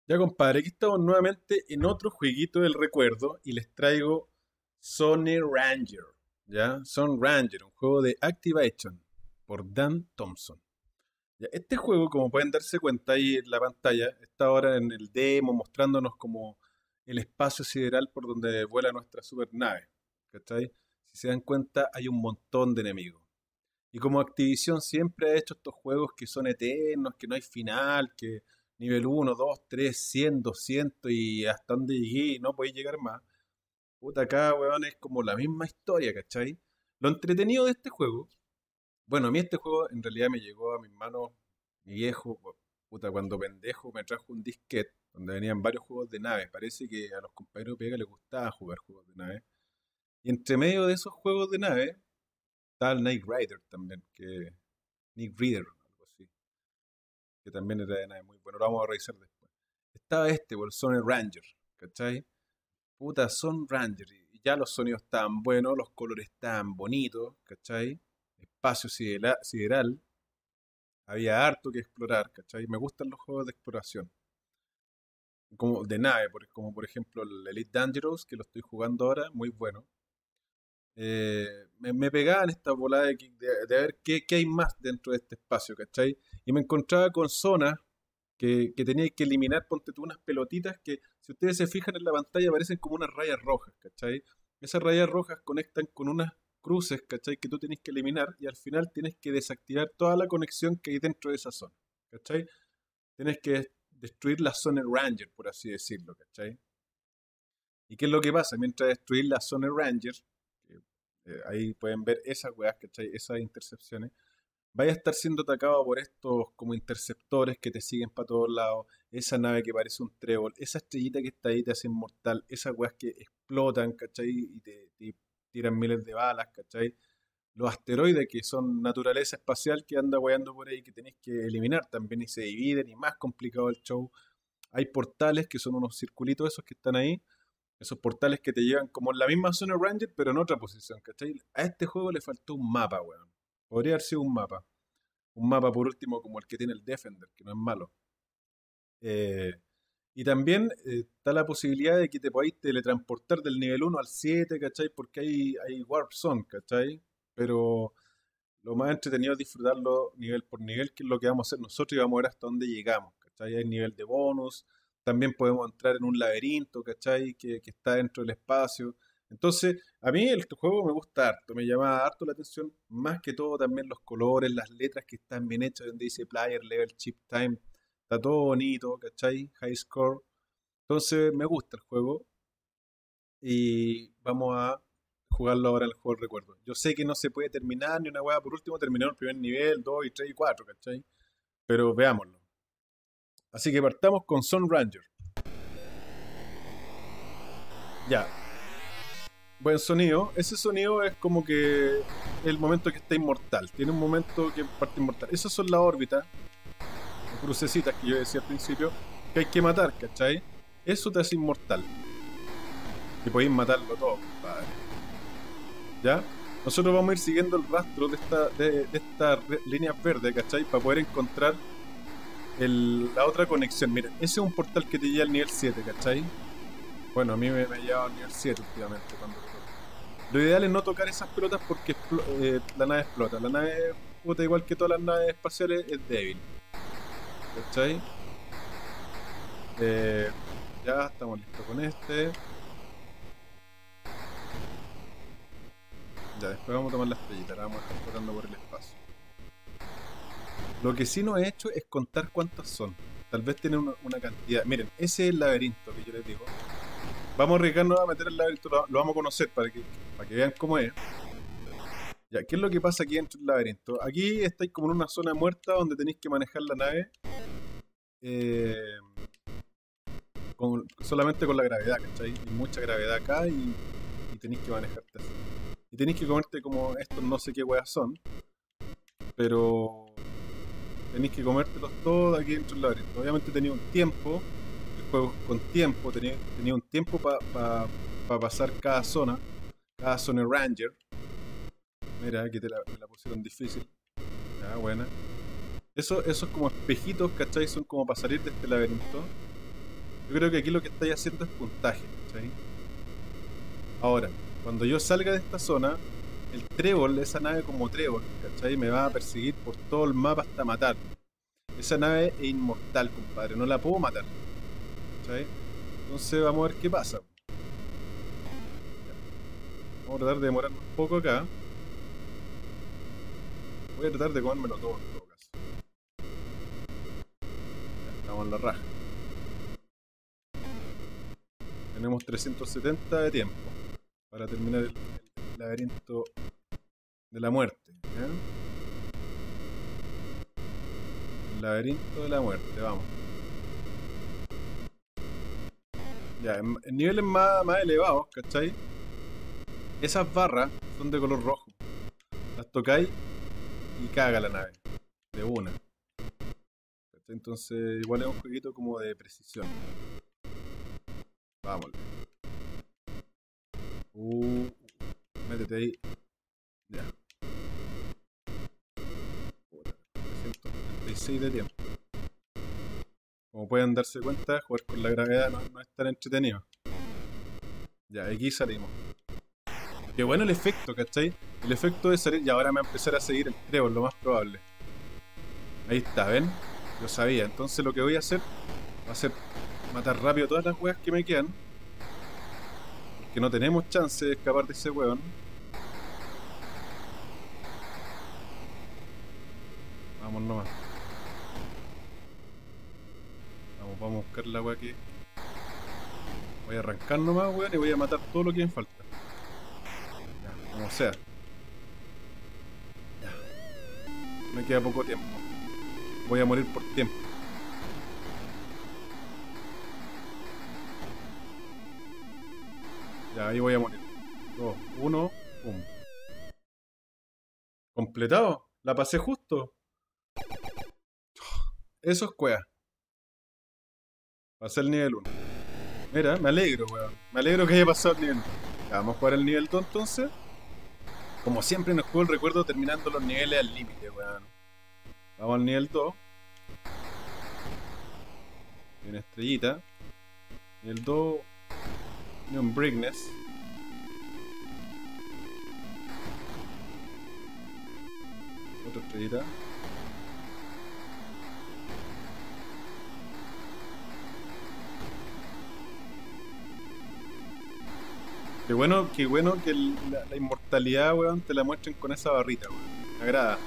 Ya compadre, aquí estamos nuevamente en otro jueguito del recuerdo y les traigo Sony Ranger. ¿Ya? Sony Ranger, un juego de Activation por Dan Thompson. Ya, este juego, como pueden darse cuenta ahí en la pantalla, está ahora en el demo mostrándonos como el espacio sideral por donde vuela nuestra supernave. ¿Cachai? Si se dan cuenta, hay un montón de enemigos. Y como Activision siempre ha hecho estos juegos que son eternos, que no hay final, que nivel uno 2 3 100 200 y hasta donde llegué y no podéis llegar más. Puta, acá, weón, es como la misma historia, ¿cachai? Lo entretenido de este juego, bueno, a mí este juego en realidad me llegó a mis manos, mi viejo, puta, cuando pendejo me trajo un disquete donde venían varios juegos de naves. Parece que a los compañeros de pega les gustaba jugar juegos de naves. Y entre medio de esos juegos de naves, está el Knight Rider también, que Nick Reader, algo así, que también era de nave muy bueno, lo vamos a revisar después. Estaba este, por el Sony Ranger, ¿cachai? Puta, Sony Ranger, y ya los sonidos estaban buenos, los colores estaban bonitos, ¿cachai? Espacio sideral, había harto que explorar, ¿cachai? Me gustan los juegos de exploración, como de nave, como por ejemplo el Elite Dangerous, que lo estoy jugando ahora, muy bueno. Me pegaba en esta volada de ver qué hay más dentro de este espacio, ¿cachai? Y me encontraba con zonas que tenía que eliminar, ponte tú unas pelotitas que, si ustedes se fijan en la pantalla, aparecen como unas rayas rojas, ¿cachai? Esas rayas rojas conectan con unas cruces, ¿cachai? Que tú tienes que eliminar y al final tienes que desactivar toda la conexión que hay dentro de esa zona, ¿cachai? Tienes que destruir la zona Ranger, por así decirlo, ¿cachai? ¿Y qué es lo que pasa? Mientras destruir la zona Ranger, que, ahí pueden ver esas weas, ¿cachai? Esas intercepciones, vaya a estar siendo atacado por estos como interceptores que te siguen para todos lados, esa nave que parece un trébol, esa estrellita que está ahí te hace inmortal, esas weas que explotan, ¿cachai? Y te tiran miles de balas, ¿cachai? Los asteroides que son naturaleza espacial que anda weando por ahí que tenéis que eliminar también y se dividen y más complicado el show. Hay portales que son unos circulitos esos que están ahí, esos portales que te llevan como en la misma zona Ranger pero en otra posición, ¿cachai? A este juego le faltó un mapa, weón. Podría haber sido un mapa. Un mapa por último como el que tiene el Defender, que no es malo. Eh, y también está la posibilidad de que te podáis teletransportar del nivel uno al 7, ¿cachai? Porque hay Warp Zone, ¿cachai? Pero lo más entretenido es disfrutarlo nivel por nivel, que es lo que vamos a hacer nosotros y vamos a ver hasta dónde llegamos, ¿cachai? Hay nivel de bonus, también podemos entrar en un laberinto, ¿cachai? Que está dentro del espacio. Entonces, a mí el juego me gusta harto, me llama harto la atención, más que todo también los colores, las letras que están bien hechas, donde dice Player, Level, Chip Time, está todo bonito, ¿cachai? High Score. Entonces, me gusta el juego y vamos a jugarlo ahora en el juego del recuerdo. Yo sé que no se puede terminar ni una weá, por último terminamos el primer nivel, 2 y 3 y 4, ¿cachai? Pero veámoslo. Así que partamos con Sun Ranger. Ya, buen sonido. Ese sonido es como que el momento que está inmortal. Tiene un momento que parte inmortal. Esas son las órbitas, las crucecitas que yo decía al principio, que hay que matar, ¿cachai? Eso te hace inmortal. Y podéis matarlo todo, compadre. ¿Ya? Nosotros vamos a ir siguiendo el rastro de esta línea verde, ¿cachai? Para poder encontrar la otra conexión. Miren, ese es un portal que te lleva al nivel 7, ¿cachai? Bueno, a mí me ha llevado al nivel 7 últimamente cuando lo toco. Lo ideal es no tocar esas pelotas porque la nave explota. La nave, puta, igual que todas las naves espaciales, es débil, ¿cachai? Eh, ya estamos listos con este. Ya, después vamos a tomar la estrellita, la vamos a estar flotando por el espacio. Lo que sí no he hecho es contar cuántas son. Tal vez tienen una cantidad. Miren, ese es el laberinto que yo les digo. Vamos a arriesgarnos a meter el laberinto, lo vamos a conocer para que vean cómo es. Ya, ¿qué es lo que pasa aquí dentro del laberinto? Aquí estáis como en una zona muerta donde tenéis que manejar la nave eh, solamente con la gravedad, ¿cachai? Hay mucha gravedad acá y tenéis que manejarte así. Y tenéis que comerte como estos no sé qué weas son, pero tenéis que comértelos todos aquí dentro del laberinto. Obviamente tenía un tiempo, el juego con tiempo, tenía un tiempo para pasar cada zona Ranger. Mira, aquí me la pusieron difícil. Ya, buena. Esos como espejitos, ¿cachai? Son como para salir de este laberinto. Yo creo que aquí lo que estáis haciendo es puntaje, ¿cachai? Ahora, cuando yo salga de esta zona, el trébol, esa nave como trébol, ¿cachai? Me va a perseguir por todo el mapa hasta matarme. Esa nave es inmortal, compadre, no la puedo matar, ¿cachai? Entonces vamos a ver qué pasa. Vamos a tratar de demorarnos un poco acá. Voy a tratar de comérmelo todo en todo caso. Ya, estamos en la raja. Tenemos 370 de tiempo para terminar el laberinto de la muerte. ¿Ya? El laberinto de la muerte, vamos. Ya, en niveles más elevados, ¿cachai? Esas barras son de color rojo. Las tocáis y caga la nave. De una. ¿Cachai? Entonces, igual es un jueguito como de precisión. Vámonos. Métete ahí. Ya. 336 de tiempo. Como pueden darse cuenta, jugar con la gravedad no es tan entretenido. Ya, aquí salimos. Qué bueno el efecto, ¿cachai? El efecto de salir. Y ahora me va a empezar a seguir el trébol, lo más probable. Ahí está, ¿ven? Yo sabía. Entonces lo que voy a hacer va a ser matar rápido todas las weas que me quedan. Porque no tenemos chance de escapar de ese weón. Vamos nomás. Vamos a buscar la wea que... Voy a arrancar nomás, weón, y voy a matar todo lo que me falta. Ya, como sea. Ya. Me queda poco tiempo. Voy a morir por tiempo. Ya, ahí voy a morir. 2, 1, pum. ¿Completado? La pasé justo. Eso es cuea. Pasé el nivel 1. Mira, me alegro, weón. Me alegro que haya pasado el nivel 1. Ya, vamos a jugar el nivel 2 entonces. Como siempre en el juego recuerdo terminando los niveles al límite, weón. Vamos al nivel 2. Tiene estrellita. Nivel 2. Neon Brightness. Otra estrellita. Qué bueno que la inmortalidad, weón, te la muestren con esa barrita, weón. Me agrada.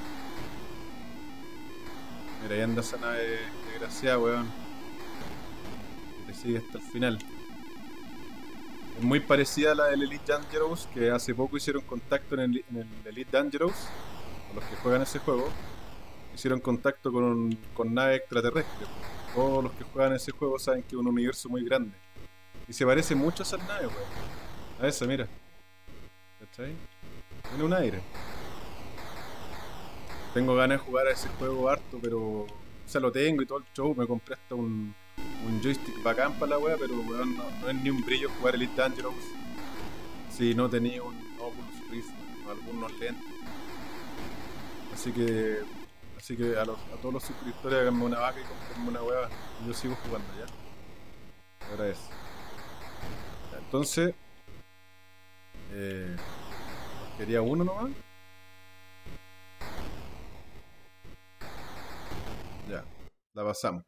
Mira, ahí anda esa nave desgraciada, weón. Que te sigue hasta el final. Es muy parecida a la del Elite Dangerous, que hace poco hicieron contacto en el Elite Dangerous. Los que juegan ese juego, hicieron contacto con naves extraterrestres. Todos los que juegan ese juego saben que es un universo muy grande. Y se parece mucho a esas naves, weón. A esa, mira. ¿Cachai? Tiene un aire. Tengo ganas de jugar a ese juego harto, pero... O sea, lo tengo y todo el show. Me compré hasta un joystick bacán para la wea, pero weón, no es ni un brillo jugar Elite Dangerous si no tenía un Oculus Rift o algunos lentes. Así que a todos los suscriptores háganme una vaca y comprenme una wea. Y yo sigo jugando ya. Ahora es. Ya, entonces... quería uno nomás. Ya, la pasamos.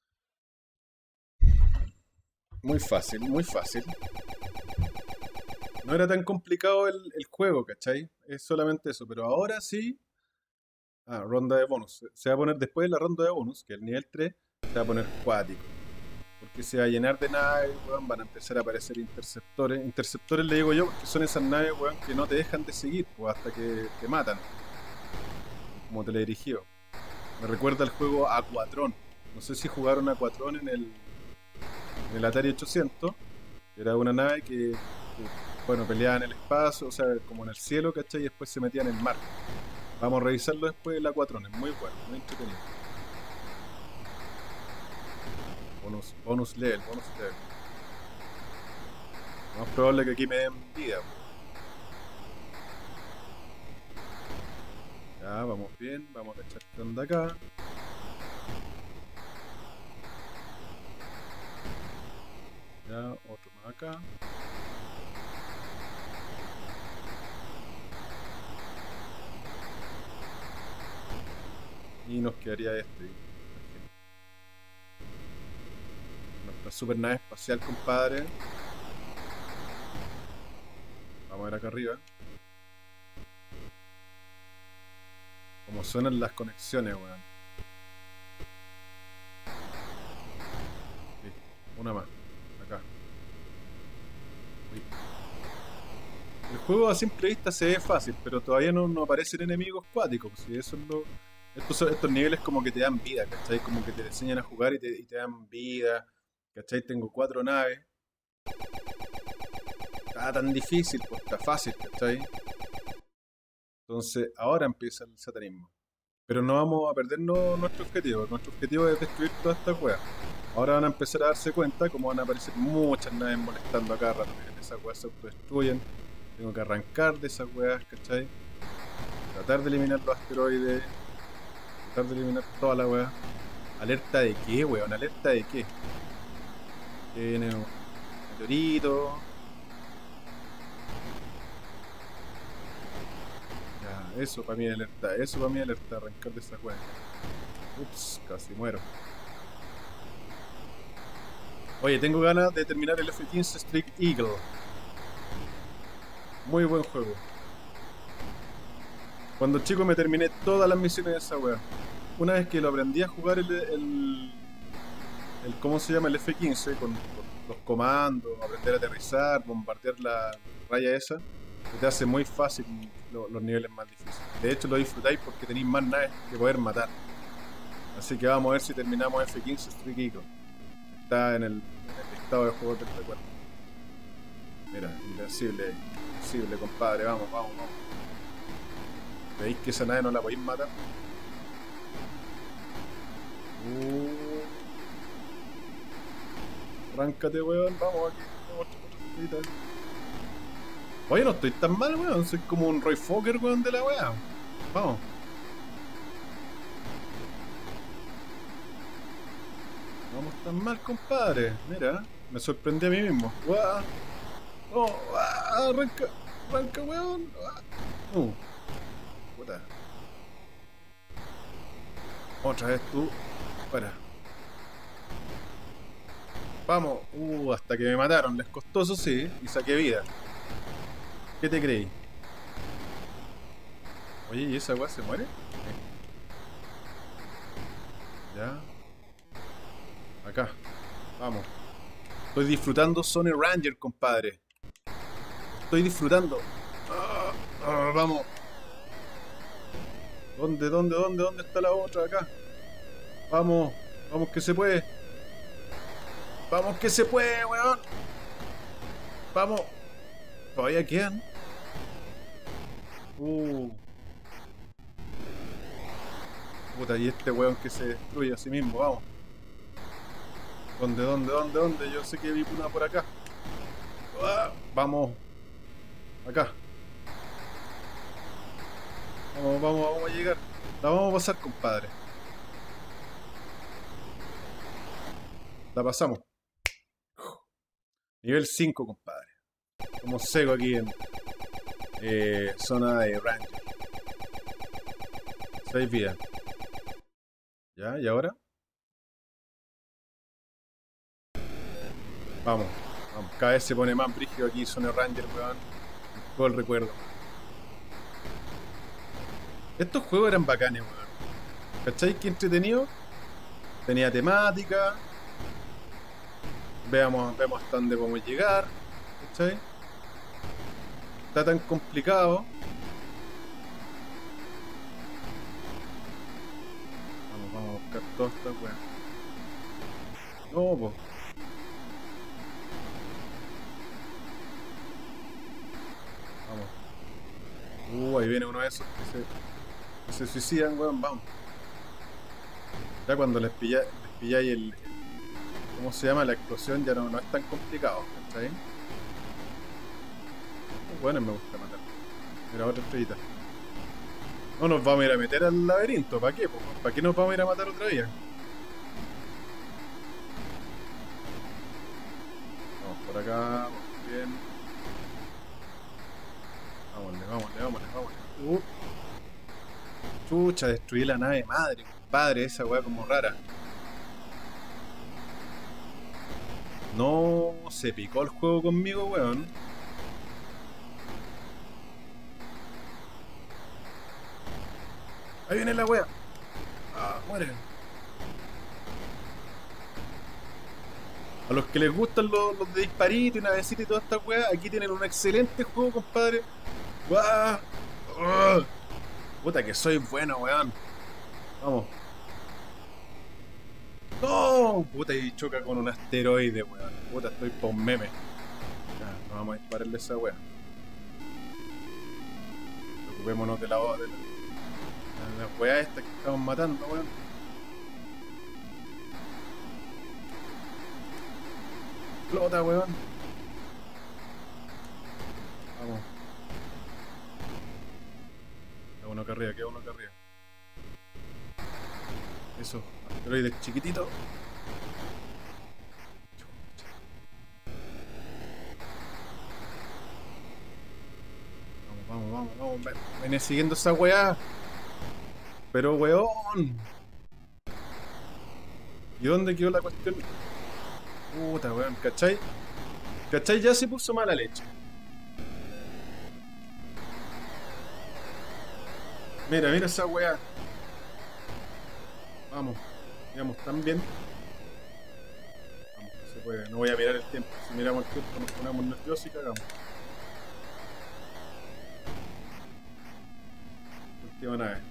Muy fácil, muy fácil. No era tan complicado el juego, ¿cachai? Es solamente eso, pero ahora sí. Ah, ronda de bonus. Se va a poner después de la ronda de bonus, que es el nivel 3, se va a poner cuático. Porque se va a llenar de naves, weón, van a empezar a aparecer interceptores. Interceptores le digo yo porque son esas naves, weón, que no te dejan de seguir, pues, hasta que te matan. Como teledirigido. Me recuerda al juego Aquatron. No sé si jugaron Aquatron en el Atari 800. Era una nave bueno, peleaba en el espacio, o sea, como en el cielo, ¿cachai? Y después se metía en el mar. Vamos a revisarlo después del Aquatron, es muy bueno, muy entretenido. Bonus level. Lo más probable que aquí me den vida. Ya, vamos bien, vamos a echar qué onda acá. Ya, otro más acá. Y nos quedaría este. Nuestra super nave espacial, compadre. Vamos a ver acá arriba. Como suenan las conexiones, weón. Sí, una más. Acá. Uy. El juego a simple vista se ve fácil, pero todavía no aparecen enemigos cuáticos. Si eso es lo... estos niveles como que te dan vida, ¿cachai? Como que te enseñan a jugar y te dan vida. ¿Cachai? Tengo 4 naves. Está tan difícil, pues está fácil, ¿cachai? Entonces ahora empieza el satanismo. Pero no vamos a perdernos nuestro objetivo. Nuestro objetivo es destruir toda esta wea. Ahora van a empezar a darse cuenta como van a aparecer muchas naves molestando a cada rato. Miren, esas weas se autodestruyen. Tengo que arrancar de esas weas, ¿cachai? Tratar de eliminar los asteroides. Tratar de eliminar toda la wea. ¿Alerta de qué, weón? ¿Alerta de qué? Que viene un meteorito. Ya, eso para mí es alerta. Eso para mí es alerta. Arrancar de esa wea. Ups, casi muero. Oye, tengo ganas de terminar el F-15 Streak Eagle. Muy buen juego. Cuando chico me terminé todas las misiones de esa wea. Una vez que lo aprendí a jugar el ¿cómo se llama? El F-15 con los comandos, aprender a aterrizar, bombardear la raya esa, se te hace muy fácil los niveles más difíciles. De hecho lo disfrutáis porque tenéis más naves que poder matar. Así que vamos a ver si terminamos F-15 Streak Eagle. Está en el listado de juegos del recuerdo. Mira, invencible, invencible, compadre, vamos. ¿Veis que esa nave no la podéis matar? Arráncate, weón, vamos aquí. Oye, no estoy tan mal, weón, soy como un Roy Fokker, weón, de la weá. Vamos. Vamos tan mal, compadre. Mira, me sorprendí a mí mismo. ¡Guau! ¡Oh! ¡Arranca! ¡Arranca, weón! Puta. Otra vez tú. Para. Vamos. Hasta que me mataron. Les costó, eso sí. Y saqué vida. ¿Qué te creí? Oye, ¿y esa weá se muere? Ya. Acá. Vamos. Estoy disfrutando Sony Ranger, compadre. Estoy disfrutando. Vamos. ¿Dónde está la otra? Acá. Vamos. Vamos que se puede. Vamos que se puede, weón. Vamos. Todavía quedan. Puta, y este weón que se destruye a sí mismo, vamos. ¿Dónde? Yo sé que vi una por acá. Vamos. Acá. Vamos a llegar. La vamos a pasar, compadre. La pasamos. Nivel 5, compadre. Como seco aquí en zona de Ranger. 6 vidas. ¿Ya? ¿Y ahora? Vamos. Cada vez se pone más brígido aquí Zona Ranger, weón. Todo el recuerdo. Estos juegos eran bacanes, weón. ¿Cachai? Qué entretenido. Tenía temática. Veamos hasta dónde podemos llegar. ¿Cachai? Está tan complicado. Vamos a buscar todas estas weas. No, pues. Vamos. Ahí viene uno de esos que se suicidan, weón. Vamos. Ya cuando les pilláis el. ¿Cómo se llama? La explosión ya no es tan complicado, ¿cachai? Bueno, me gusta matar. Mira, otra estrellita. No nos vamos a ir a meter al laberinto, ¿para qué? ¿Para qué nos vamos a ir a matar otra vez? No. por acá, vamos bien. Vámonos, vámonos, vámonos. Chucha, destruí la nave madre, compadre, esa weá como rara. No, se picó el juego conmigo, weón. Ahí viene la weá. Ah, muere. A los que les gustan los de disparito y navecita y toda esta weá, aquí tienen un excelente juego, compadre. ¡Guau! ¡Ugh! Puta que soy bueno, weón. Vamos. ¡No! Puta, y choca con un asteroide, weón. Puta, estoy pa' un meme. Ya, no vamos a dispararle a esa weá. Preocupémonos de la weá esta que estamos matando, weón. Explota, weón. Vamos. Queda uno acá arriba, queda uno acá arriba. Eso, asteroide chiquitito. Vamos, vamos, vamos, vamos. Viene siguiendo esa weá. Pero weón. ¿Y dónde quedó la cuestión? Puta weón, ¿cachai? ¿Cachai? Ya se puso mala leche. Mira, mira esa weá. Vamos, digamos, tan bien. Vamos, que se puede. No voy a mirar el tiempo. Si miramos el tiempo nos ponemos nerviosos y cagamos. Última nave.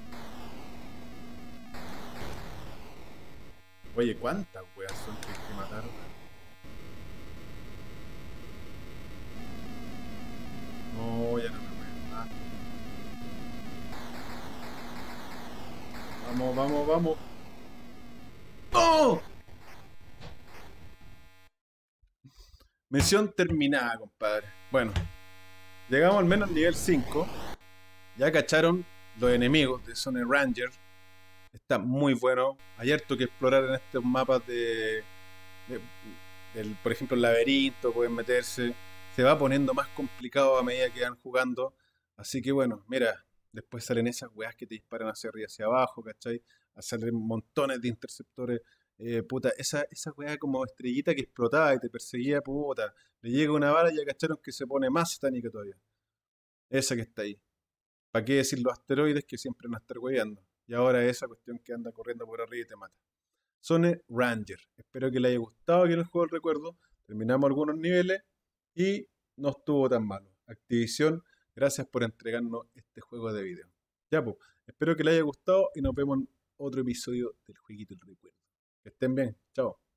Oye, ¿cuántas weas son que hay que matar? No, ya no me voy a. Vamos, vamos, vamos. ¡Oh! Misión terminada, compadre. Bueno, llegamos al menos al nivel 5. Ya cacharon los enemigos de Zone Ranger. Está muy bueno. Hay harto que explorar en estos mapas de- por ejemplo, el laberinto, pueden meterse. Se va poniendo más complicado a medida que van jugando. Así que bueno, mira, después salen esas weas que te disparan hacia arriba y hacia abajo, ¿cachai? Salen montones de interceptores. Puta, esa wea como estrellita que explotaba y te perseguía, puta. Le llega una bala y ya cacharon que se pone más satánica todavía. Esa que está ahí. ¿Para qué decir los asteroides que siempre van a estar weyando? Y ahora esa cuestión que anda corriendo por arriba y te mata. Zone Ranger. Espero que le haya gustado aquí en el juego del recuerdo. Terminamos algunos niveles y no estuvo tan malo. Activision, gracias por entregarnos este juego de video. Ya pues, espero que le haya gustado y nos vemos en otro episodio del Jueguito del Recuerdo. Que estén bien, chao.